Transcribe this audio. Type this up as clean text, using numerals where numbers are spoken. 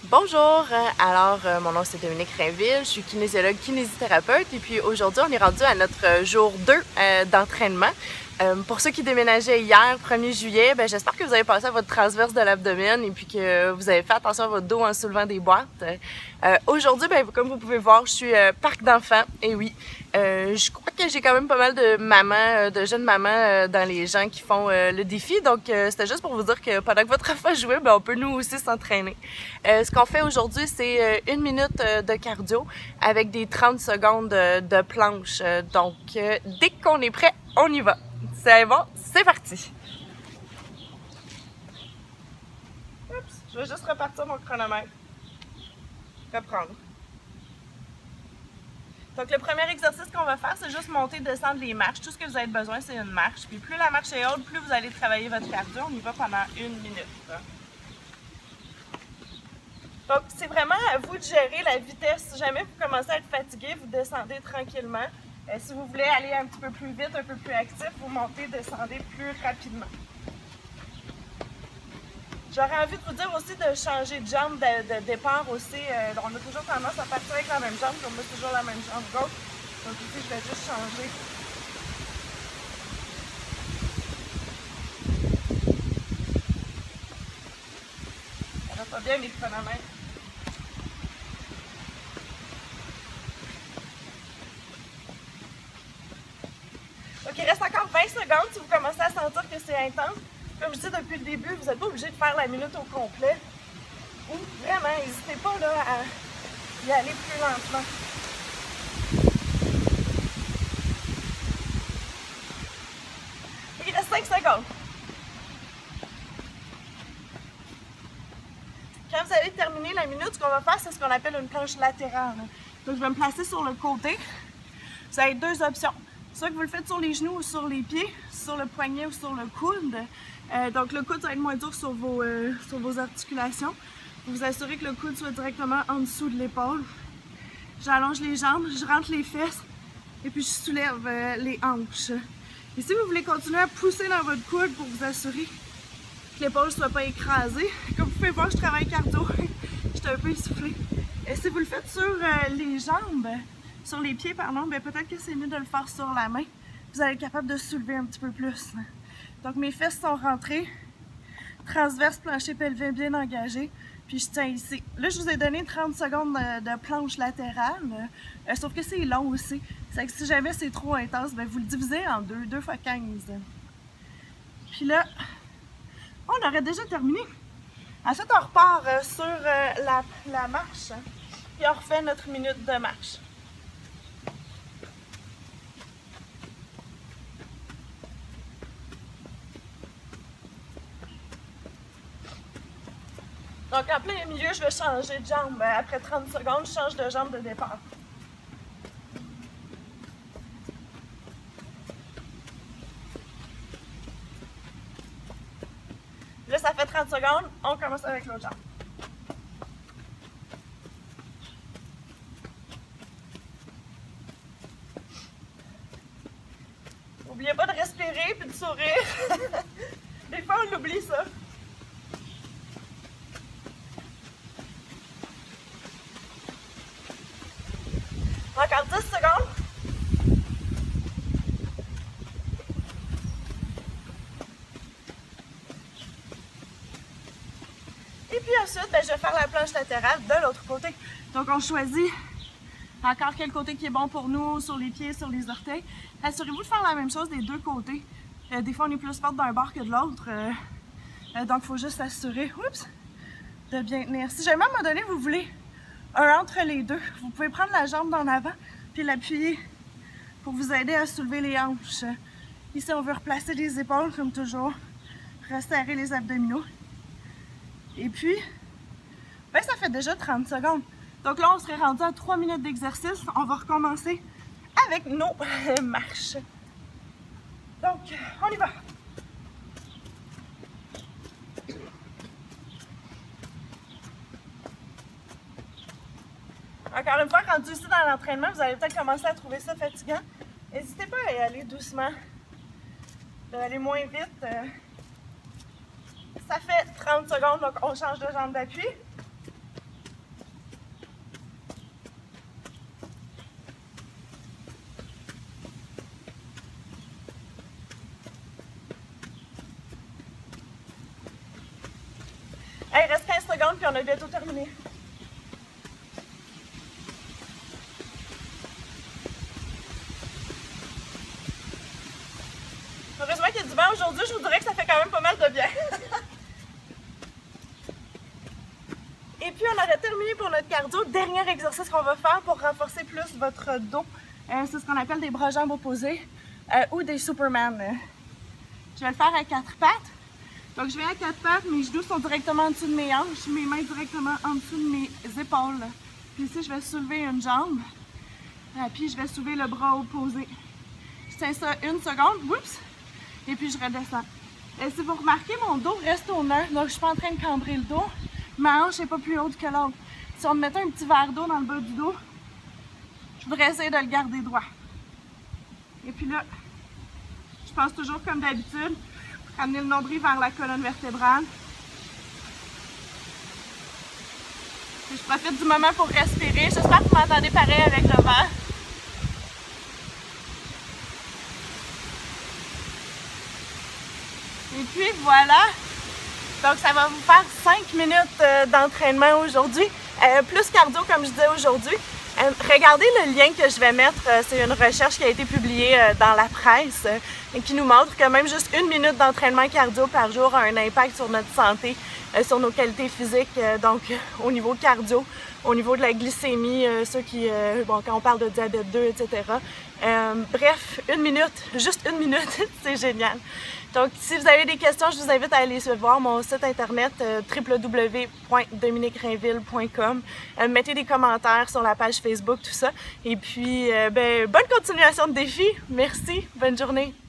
Bonjour, mon nom c'est Dominique Rainville, je suis kinésiologue kinésithérapeute et puis aujourd'hui on est rendu à notre jour 2 d'entraînement. Pour ceux qui déménageaient hier, 1er juillet, j'espère que vous avez passé à votre transverse de l'abdomen et puis que vous avez fait attention à votre dos en soulevant des boîtes. Aujourd'hui, comme vous pouvez voir, je suis parc d'enfants et oui, je crois que j'ai quand même pas mal de mamans, de jeunes mamans dans les gens qui font le défi. Donc c'était juste pour vous dire que pendant que votre enfant jouait, on peut nous aussi s'entraîner. Ce qu'on fait aujourd'hui, c'est 1 minute de cardio avec des 30 secondes de planche. Donc dès qu'on est prêt, on y va. C'est bon, c'est parti! Oups, je vais juste repartir mon chronomètre. Reprendre. Donc le premier exercice qu'on va faire, c'est juste monter, descendre les marches. Tout ce que vous avez besoin, c'est une marche. Puis plus la marche est haute, plus vous allez travailler votre cardio. On y va pendant 1 minute. Donc c'est vraiment à vous de gérer la vitesse. Si jamais vous commencez à être fatigué, vous descendez tranquillement. Si vous voulez aller un petit peu plus vite, un peu plus actif, vous montez, descendez plus rapidement. J'aurais envie de vous dire aussi de changer de jambe de départ aussi. On a toujours tendance à partir avec la même jambe, comme moi c'est toujours la même jambe gauche. Donc ici, je vais juste changer. Ça va pas bien mes chronomètres. Donc il reste encore 20 secondes si vous commencez à sentir que c'est intense. Comme je dis depuis le début, vous n'êtes pas obligé de faire la minute au complet. Ou vraiment, n'hésitez pas là, à y aller plus lentement. Il reste 5 secondes. Quand vous allez terminer la minute, ce qu'on va faire, c'est ce qu'on appelle une planche latérale. Donc je vais me placer sur le côté. Vous avez deux options. Soit que vous le faites sur les genoux ou sur les pieds, sur le poignet ou sur le coude. Donc le coude, ça va être moins dur sur vos articulations. Vous vous assurez que le coude soit directement en dessous de l'épaule. J'allonge les jambes, je rentre les fesses et puis je soulève les hanches. Et si vous voulez continuer à pousser dans votre coude pour vous assurer que l'épaule ne soit pas écrasée, comme vous pouvez voir, je travaille cardio. J'étais un peu essoufflée. Et si vous le faites sur les jambes, sur les pieds, pardon, peut-être que c'est mieux de le faire sur la main. Vous allez être capable de soulever un petit peu plus. Donc mes fesses sont rentrées, transverse, plancher pelvien bien engagé, puis je tiens ici. Là, je vous ai donné 30 secondes de planche latérale, sauf que c'est long aussi. C'est que si jamais c'est trop intense, vous le divisez en deux, 2 x 15. Puis là, on aurait déjà terminé. Ensuite, on repart sur la marche, puis on refait notre minute de marche. Donc en plein milieu, je vais changer de jambe. Après 30 secondes, je change de jambe de départ. Là, ça fait 30 secondes, on commence avec l'autre jambe. N'oubliez pas de respirer et de sourire. Des fois, on oublie ça. Encore 10 secondes. Et puis ensuite, je vais faire la planche latérale de l'autre côté. Donc on choisit encore quel côté qui est bon pour nous, sur les pieds, sur les orteils. Assurez-vous de faire la même chose des deux côtés. Des fois, on est plus forte d'un bord que de l'autre. Donc il faut juste s'assurer de bien tenir. Si jamais à un moment donné, vous voulez un entre les deux, vous pouvez prendre la jambe d'en avant puis l'appuyer pour vous aider à soulever les hanches. Ici, on veut replacer les épaules comme toujours, resserrer les abdominaux. Et puis, ça fait déjà 30 secondes. Donc là, on serait rendu à 3 minutes d'exercice. On va recommencer avec nos marches. Donc, on y va. Encore une fois, rendu ici dans l'entraînement, vous allez peut-être commencer à trouver ça fatigant. N'hésitez pas à y aller doucement, d'aller moins vite. Ça fait 30 secondes, donc on change de jambe d'appui. Hey, il reste 15 secondes puis on a bientôt terminé. Heureusement qu'il y a du vent aujourd'hui, je vous dirais que ça fait quand même pas mal de bien. Et puis on aurait terminé pour notre cardio. Dernier exercice qu'on va faire pour renforcer plus votre dos. C'est ce qu'on appelle des bras jambes opposés ou des Superman. Je vais le faire à 4 pattes. Donc je vais à 4 pattes, mes genoux sont directement en dessous de mes hanches, mes mains directement en dessous de mes épaules. Puis ici je vais soulever une jambe, puis je vais soulever le bras opposé. Je tiens ça 1 seconde, oups, et puis je redescends. Et si vous remarquez, mon dos reste au neutre, donc je suis pas en train de cambrer le dos. Ma hanche n'est pas plus haute que l'autre. Si on me mettait un petit verre d'eau dans le bas du dos, je voudrais essayer de le garder droit. Et puis là, je passe toujours comme d'habitude. Ramener le nombril vers la colonne vertébrale. Et je profite du moment pour respirer. J'espère que vous m'entendez pareil avec le vent. Et puis voilà. Donc ça va vous faire 5 minutes d'entraînement aujourd'hui. Plus cardio comme je disais aujourd'hui. Regardez le lien que je vais mettre, c'est une recherche qui a été publiée dans la presse et qui nous montre que même juste 1 minute d'entraînement cardio par jour a un impact sur notre santé, sur nos qualités physiques, donc au niveau cardio, au niveau de la glycémie, ceux qui, bon, quand on parle de diabète 2, etc. Bref, 1 minute, juste 1 minute, c'est génial. Donc, si vous avez des questions, je vous invite à aller voir mon site internet www.dominiquerainville.com. Mettez des commentaires sur la page Facebook, tout ça. Et puis, bonne continuation de défi. Merci. Bonne journée.